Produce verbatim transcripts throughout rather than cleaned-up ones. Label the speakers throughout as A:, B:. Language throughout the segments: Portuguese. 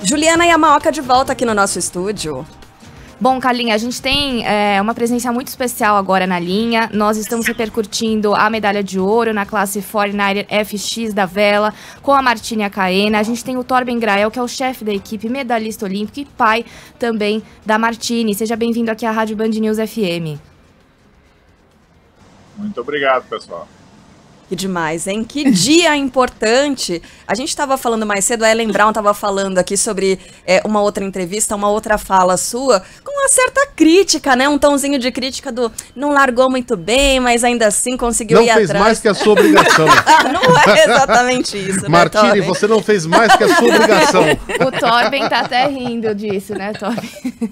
A: Juliana Yamaoka de volta aqui no nosso estúdio.
B: Bom, Carlinha, a gente tem é, uma presença muito especial agora na linha. Nós estamos repercutindo a medalha de ouro na classe Fortnite F X da vela com a Martine Akaena. A gente tem o Torben Grael, que é o chefe da equipe, medalhista olímpico e pai também da Martine. Seja bem-vindo aqui à Rádio Band News F M.
C: Muito obrigado, pessoal.
A: Que demais, hein? Que dia importante. A gente estava falando mais cedo, a Ellen Brown estava falando aqui sobre é, uma outra entrevista, uma outra fala sua, com uma certa crítica, né? Um tomzinho de crítica do não largou muito bem, mas ainda assim conseguiu
D: não
A: ir atrás.
D: Não fez mais que a sua obrigação.
A: Não é exatamente isso,
D: Martine,
A: né,
D: você não fez mais que a sua obrigação.
B: O Torben tá até rindo disso, né, Torben?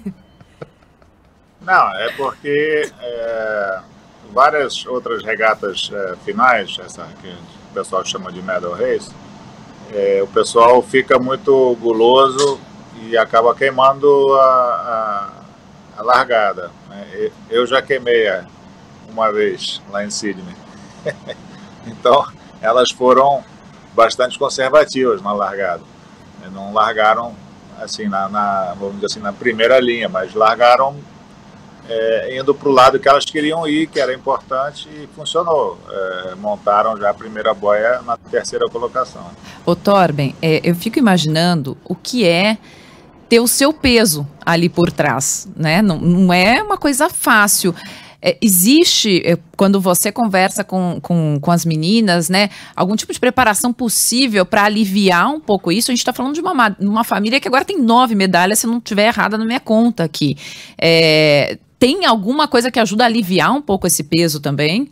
C: Não, é porque... É... várias outras regatas é, finais, essa que o pessoal chama de medal race, é, o pessoal fica muito guloso e acaba queimando a, a, a largada, né? Eu já queimei uma vez lá em Sydney. Então, elas foram bastante conservativas na largada. Não largaram assim, na, na, vamos dizer assim, na primeira linha, mas largaram É, indo para o lado que elas queriam ir, que era importante, e funcionou. É, montaram já a primeira boia na terceira colocação.
E: Ô Torben, é, eu fico imaginando o que é ter o seu peso ali por trás, né? Não, não é uma coisa fácil. É, existe, é, quando você conversa com, com, com as meninas, né, algum tipo de preparação possível para aliviar um pouco isso? A gente está falando de uma, uma família que agora tem nove medalhas, se não estiver errada na minha conta aqui. É, tem alguma coisa que ajuda a aliviar um pouco esse peso também?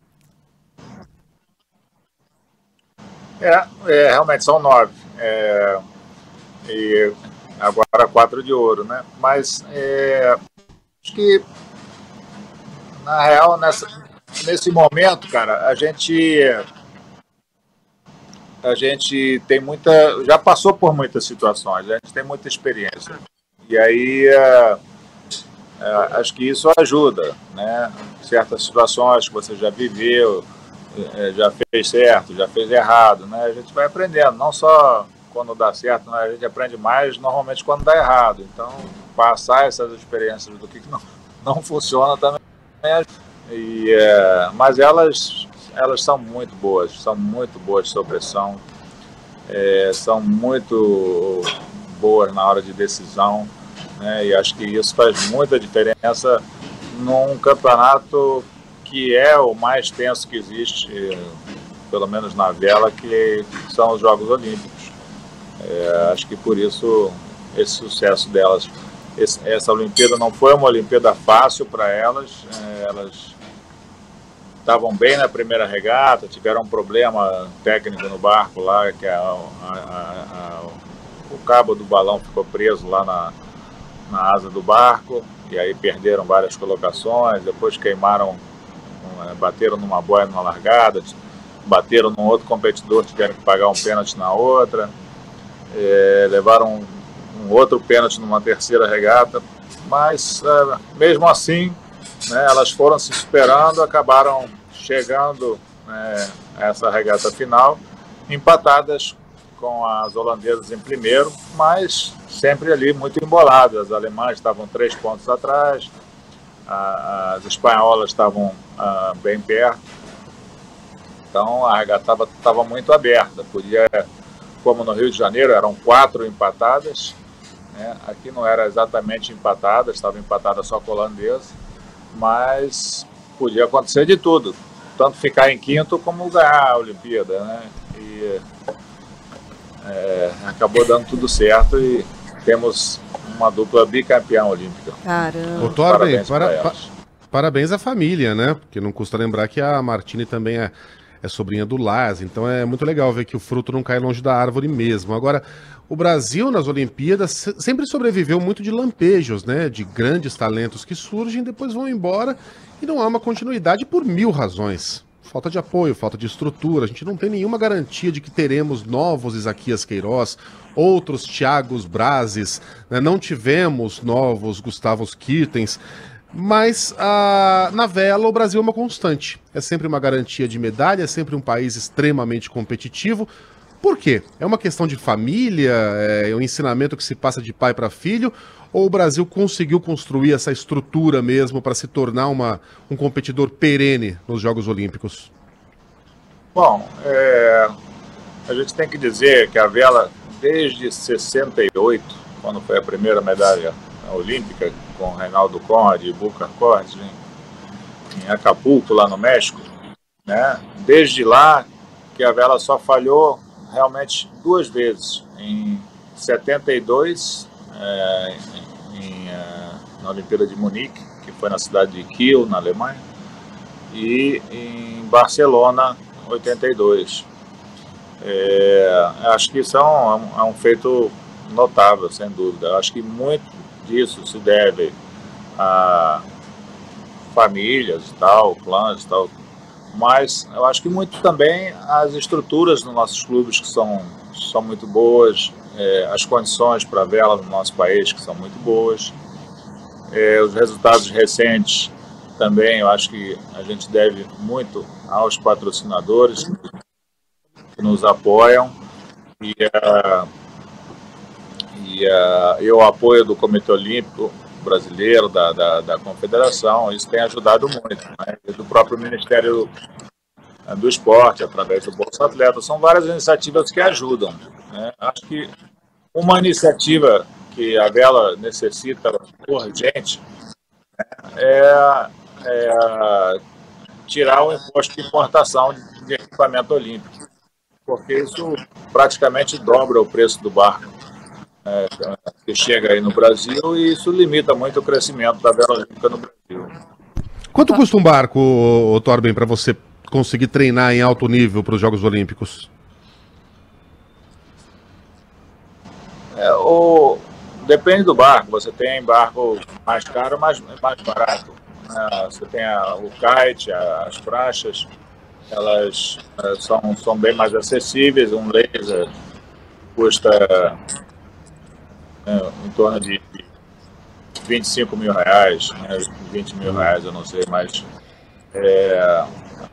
C: É, é realmente são nove. É, e agora quatro de ouro, né? Mas é, acho que na real, nessa, nesse momento, cara, a gente a gente tem muita, já passou por muitas situações, a gente tem muita experiência. E aí, é, é, acho que isso ajuda, né? Certas situações que você já viveu, é, já fez certo, já fez errado, né? A gente vai aprendendo, não só quando dá certo, né? A gente aprende mais normalmente quando dá errado. Então, passar essas experiências do que não, não funciona também. E, é, mas elas, elas são muito boas, são muito boas sob pressão, é, são muito boas na hora de decisão, né, e acho que isso faz muita diferença num campeonato que é o mais tenso que existe, pelo menos na vela, que são os Jogos Olímpicos. É, acho que por isso esse sucesso delas. Esse, essa Olimpíada não foi uma Olimpíada fácil para elas, é, elas estavam bem na primeira regata, tiveram um problema técnico no barco lá, que a, a, a, a, o cabo do balão ficou preso lá na, na asa do barco, e aí perderam várias colocações, depois queimaram, bateram numa boia numa largada, bateram num outro competidor, tiveram que pagar um pênalti na outra, é, levaram um um outro pênalti numa terceira regata, mas é, mesmo assim, né, elas foram se superando, acabaram chegando, né, a essa regata final, empatadas com as holandesas em primeiro, mas sempre ali muito emboladas. As alemãs estavam três pontos atrás, a, as espanholas estavam a, bem perto, então a regata estava muito aberta, podia, como no Rio de Janeiro, eram quatro empatadas, né? Aqui não era exatamente empatada, estava empatada só com a holandesa, mas podia acontecer de tudo, tanto ficar em quinto como ganhar a Olimpíada, né? E é, acabou dando tudo certo e temos uma dupla bicampeã olímpica.
A: Caramba.
D: Ô, Torben, parabéns, para, pa, parabéns à família, né? Porque não custa lembrar que a Martine também é, é sobrinha do Lars, então é muito legal ver que o fruto não cai longe da árvore mesmo. Agora, o Brasil nas Olimpíadas sempre sobreviveu muito de lampejos, né? De grandes talentos que surgem, depois vão embora e não há uma continuidade por mil razões. Falta de apoio, falta de estrutura, a gente não tem nenhuma garantia de que teremos novos Isaquias Queiroz, outros Thiagos Brazes, né? Não tivemos novos Gustavos Kirtens, mas ah, na vela o Brasil é uma constante, é sempre uma garantia de medalha, é sempre um país extremamente competitivo. Por quê? É uma questão de família, é o ensinamento que se passa de pai para filho, ou o Brasil conseguiu construir essa estrutura mesmo para se tornar uma, um competidor perene nos Jogos Olímpicos?
C: Bom, é, a gente tem que dizer que a vela, desde sessenta e oito, quando foi a primeira medalha olímpica, com Reinaldo Conde e Bucar Cordes, em, em Acapulco, lá no México, né? Desde lá que a vela só falhou realmente duas vezes, em setenta e dois, é, em, em, é, na Olimpíada de Munique, que foi na cidade de Kiel, na Alemanha, e em Barcelona, em oitenta e dois. É, acho que isso é um, é um feito notável, sem dúvida. Acho que muito disso se deve a famílias e tal, clãs e tal, mas eu acho que muito também as estruturas dos nossos clubes, que são, são muito boas, é, as condições para a vela no nosso país, que são muito boas, é, os resultados recentes também, eu acho que a gente deve muito aos patrocinadores que nos apoiam e, uh, e, uh, e o apoio do Comitê Olímpico Brasileiro, da, da, da Confederação. Isso tem ajudado muito, né? E do próprio Ministério do Esporte, através do Bolsa Atleta. São várias iniciativas que ajudam, né? Acho que uma iniciativa que a vela necessita urgente, né, é, é tirar o imposto de importação de equipamento olímpico, porque isso praticamente dobra o preço do barco, é, que chega aí no Brasil, e isso limita muito o crescimento da vela olímpica no Brasil.
D: Quanto custa um barco, ô, Torben, para você conseguir treinar em alto nível para os Jogos Olímpicos?
C: É, o, depende do barco. Você tem barco mais caro, mais, mais barato. É, você tem a, o kite, a, as pranchas, elas é, são, são bem mais acessíveis. Um laser custa é, em torno de vinte e cinco mil reais, né, vinte mil reais, eu não sei, mas é,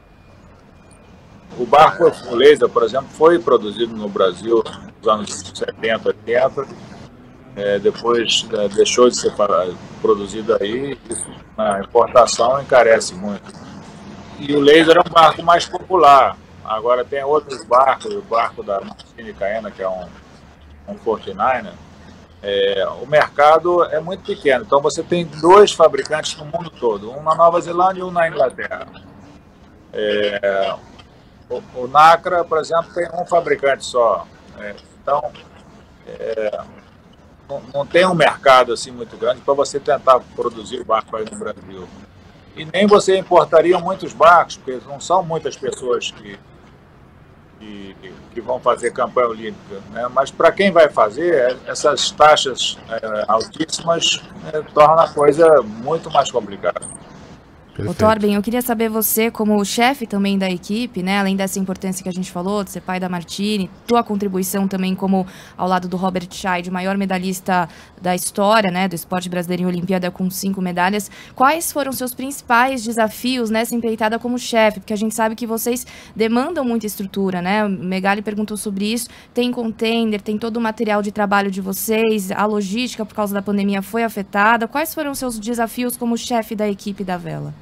C: o barco o laser, por exemplo, foi produzido no Brasil nos anos setenta, oitenta, é, depois é, deixou de ser produzido aí, isso, a importação encarece muito. E o laser é um barco mais popular. Agora tem outros barcos, o barco da Martini Caena, que é um, um Fortininer. É, o mercado é muito pequeno, então você tem dois fabricantes no mundo todo, um na Nova Zelândia e um na Inglaterra. É, o, o Nacra, por exemplo, tem um fabricante só, é, então é, não, não tem um mercado assim muito grande para você tentar produzir o barco aí no Brasil. E nem você importaria muitos barcos, porque não são muitas pessoas que Que, que vão fazer campanha olímpica, né? Mas para quem vai fazer, essas taxas é, altíssimas é, tornam a coisa muito mais complicada.
B: Ô, Torben, eu queria saber você, como chefe também da equipe, né, além dessa importância que a gente falou, de ser pai da Martini, tua contribuição também como ao lado do Robert Scheid, o maior medalhista da história, né, do esporte brasileiro em Olimpíada com cinco medalhas. Quais foram seus principais desafios nessa empreitada como chefe? Porque a gente sabe que vocês demandam muita estrutura, né? O Megali perguntou sobre isso. Tem contender, tem todo o material de trabalho de vocês, a logística por causa da pandemia foi afetada. Quais foram seus desafios como chefe da equipe da vela?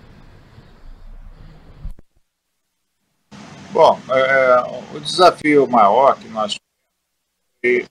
C: Bom, é, o desafio maior que nós foi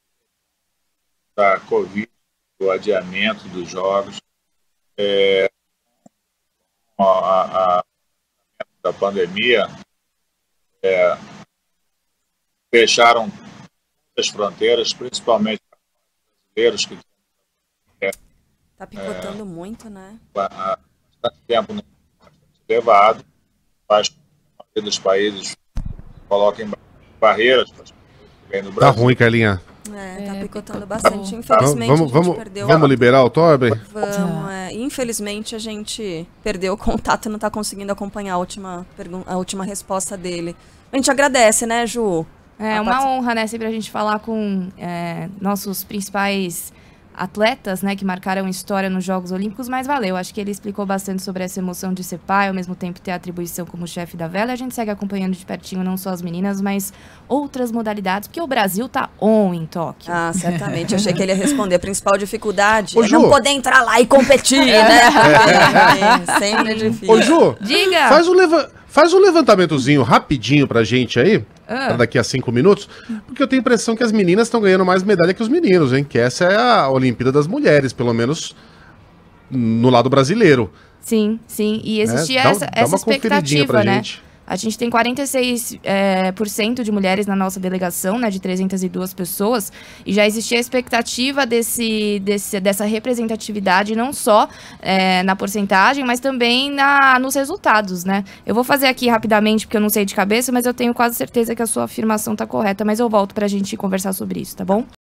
C: da Covid, o adiamento dos jogos, é, a, a, a da pandemia, é, fecharam as fronteiras, principalmente brasileiros que
A: tá picotando é, muito, né?
C: Há bastante tempo bastante elevado, faz dos países coloquem barreiras para no Brasil.
D: Tá ruim, Carlinha.
A: É, tá picotando bastante. Infelizmente,
D: vamos,
A: a gente
D: vamos,
A: perdeu...
D: Vamos liberar o Torben?
A: Vamos, é. Infelizmente, a gente perdeu o contato e não tá conseguindo acompanhar a última, a última resposta dele. A gente agradece, né, Ju?
B: É uma honra, né, sempre a gente falar com é, nossos principais atletas, né, que marcaram história nos Jogos Olímpicos, mas valeu. Acho que ele explicou bastante sobre essa emoção de ser pai, ao mesmo tempo ter a atribuição como chefe da vela. A gente segue acompanhando de pertinho não só as meninas, mas outras modalidades, porque o Brasil tá on em Tóquio.
A: Ah, certamente. Eu achei que ele ia responder. A principal dificuldade
D: Ô,
A: é
D: Ju.
A: não poder entrar lá e competir, né? Porque, sempre é difícil.
D: Ô, Ju,
B: Diga!
D: faz um, leva faz um levantamentozinho rapidinho pra gente aí,
B: Ah.
D: pra daqui a cinco minutos, porque eu tenho a impressão que as meninas estão ganhando mais medalha que os meninos, hein? Que essa é a Olimpíada das Mulheres, pelo menos no lado brasileiro.
B: Sim, sim. E existia
D: Dá-
B: essa,
D: dá
B: essa
D: uma conferidinha
B: expectativa,
D: pra
B: né?
D: gente.
B: A gente tem quarenta e seis por cento é, de mulheres na nossa delegação, né, de trezentas e duas pessoas, e já existia a expectativa desse, desse, dessa representatividade, não só é, na porcentagem, mas também na, nos resultados, né? Eu vou fazer aqui rapidamente, porque eu não sei de cabeça, mas eu tenho quase certeza que a sua afirmação está correta, mas eu volto para a gente conversar sobre isso, tá bom?